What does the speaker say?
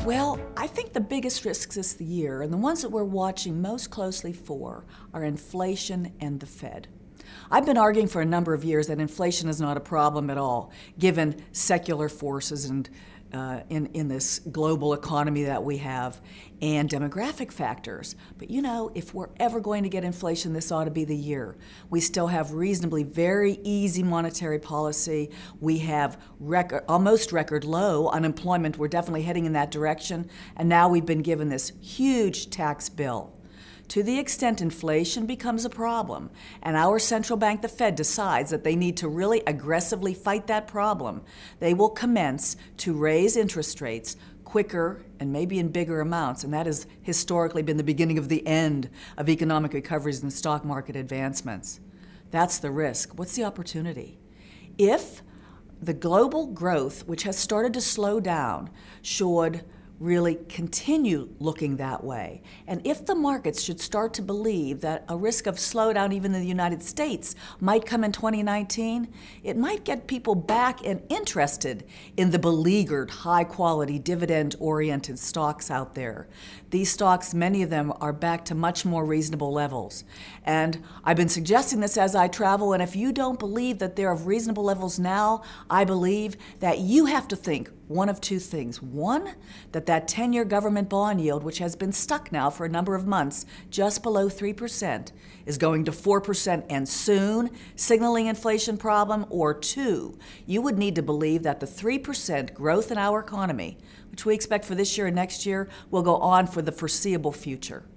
Well, I think the biggest risks this year, and the ones that we're watching most closely for, are inflation and the Fed. I've been arguing for a number of years that inflation is not a problem at all, given secular forces and in this global economy that we have, and demographic factors. But you know, if we're ever going to get inflation, this ought to be the year. We still have reasonably very easy monetary policy. We have almost record low unemployment. We're definitely heading in that direction. And now we've been given this huge tax bill. To the extent inflation becomes a problem and our central bank, the Fed, decides that they need to really aggressively fight that problem, they will commence to raise interest rates quicker and maybe in bigger amounts, and that has historically been the beginning of the end of economic recoveries and stock market advancements. That's the risk. What's the opportunity? If the global growth, which has started to slow down, should really continue looking that way. And if the markets should start to believe that a risk of slowdown even in the United States might come in 2019, it might get people back and interested in the beleaguered, high-quality, dividend-oriented stocks out there. These stocks, many of them, are back to much more reasonable levels. And I've been suggesting this as I travel, and if you don't believe that they're of reasonable levels now, I believe that you have to think one of two things. One, that 10-year government bond yield, which has been stuck now for a number of months, just below 3%, is going to 4% and soon, signaling inflation problem. Or two, you would need to believe that the 3% growth in our economy, which we expect for this year and next year, will go on for the foreseeable future.